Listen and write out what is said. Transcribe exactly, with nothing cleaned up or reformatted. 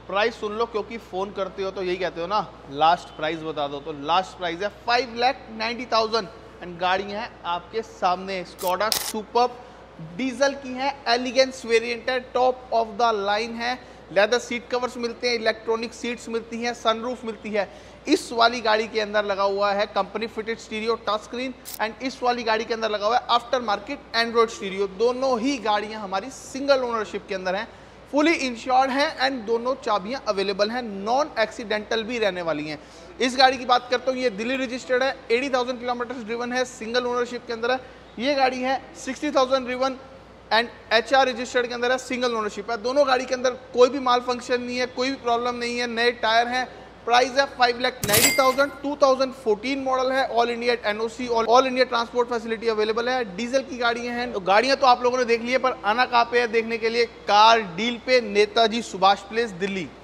Price सुन लो, क्योंकि phone करते हो तो यही कहते हो ना लास्ट प्राइस बता दो, तो लास्ट प्राइस है five lakh ninety thousand and गाड़ियाँ हैं आपके सामने। स्कोडा सुपर्ब डीजल की है, एलिगेंस वेरिएंट है, टॉप ऑफ द लाइन है, लेदर सीट कवर्स मिलते हैं, इलेक्ट्रॉनिक सीट्स मिलती हैं, सनरूफ मिलती है। इस वाली गाड़ी के अंदर लगा हुआ है company fitted stereo touch screen and इस वाली गाड़ी के अंदर लगा हुआ है आफ्टर मार्केट एंड्रॉइड स्टीरियो। दोनों ही गाड़ियां हमारी सिंगल ओनरशिप के अंदर हैं, फुली इंश्योर्ड हैं एंड दोनों चाबियां अवेलेबल हैं, नॉन एक्सीडेंटल भी रहने वाली हैं। इस गाड़ी की बात करता हूँ, ये दिल्ली रजिस्टर्ड है, अस्सी हज़ार किलोमीटर ड्रिवन है, सिंगल ओनरशिप के अंदर है। ये गाड़ी है साठ हज़ार driven and H R registered के अंदर है, सिंगल ओनरशिप है। दोनों गाड़ी के अंदर कोई भी माल फंक्शन नहीं है, कोई भी प्रॉब्लम नहीं है, नए टायर हैं। प्राइस है five lakh ninety thousand, two thousand fourteen model है, all India NOC, all India transport facility available है, डीजल की गाड़ियां हैं। तो गाड़ियां तो आप लोगों ने देख ली है, पर आना कहाँ पे है देखने के लिए? कार डील पे, नेताजी सुभाष प्लेस, दिल्ली।